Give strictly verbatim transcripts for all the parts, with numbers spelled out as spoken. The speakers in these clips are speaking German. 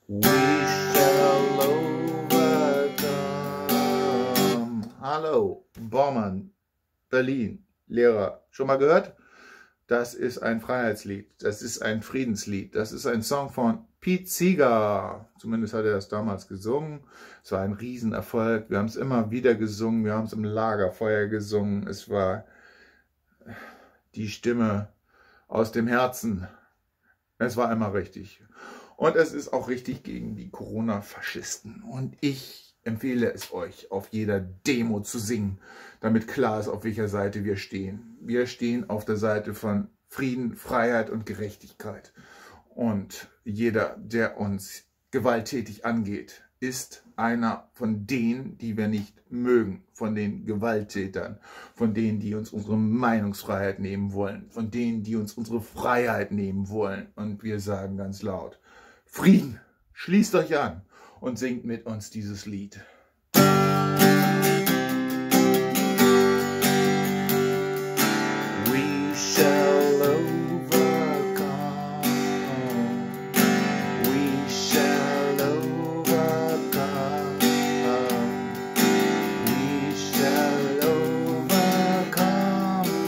We shall overcome. Hallo, Bormann, Berlin, Lehrer. Schon mal gehört? Das ist ein Freiheitslied, das ist ein Friedenslied, das ist ein Song von Pete Seeger. Zumindest hat er das damals gesungen. Es war ein Riesenerfolg. Wir haben es immer wieder gesungen, wir haben es im Lagerfeuer gesungen. Es war die Stimme aus dem Herzen. Es war immer richtig. Und es ist auch richtig gegen die Corona-Faschisten. Und ich empfehle es euch, auf jeder Demo zu singen, damit klar ist, auf welcher Seite wir stehen. Wir stehen auf der Seite von Frieden, Freiheit und Gerechtigkeit. Und jeder, der uns gewalttätig angeht, ist einer von denen, die wir nicht mögen, von den Gewalttätern, von denen, die uns unsere Meinungsfreiheit nehmen wollen, von denen, die uns unsere Freiheit nehmen wollen. Und wir sagen ganz laut: Frieden, schließt euch an und singt mit uns dieses Lied. We shall overcome. We shall overcome. We shall overcome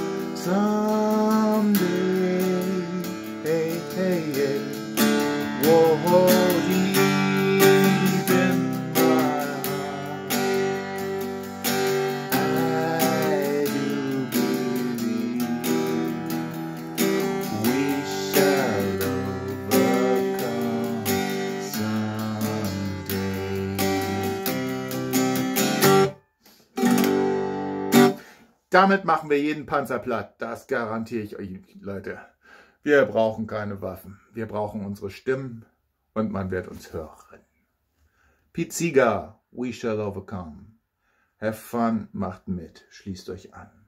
someday. Hey, hey, hey. Whoa, deep in my heart, I do believe we shall overcome someday. Damit machen wir jeden Panzer platt, das garantiere ich euch, Leute. Wir brauchen keine Waffen, wir brauchen unsere Stimmen und man wird uns hören. Pete Seeger, We Shall Overcome. Have fun, macht mit, schließt euch an.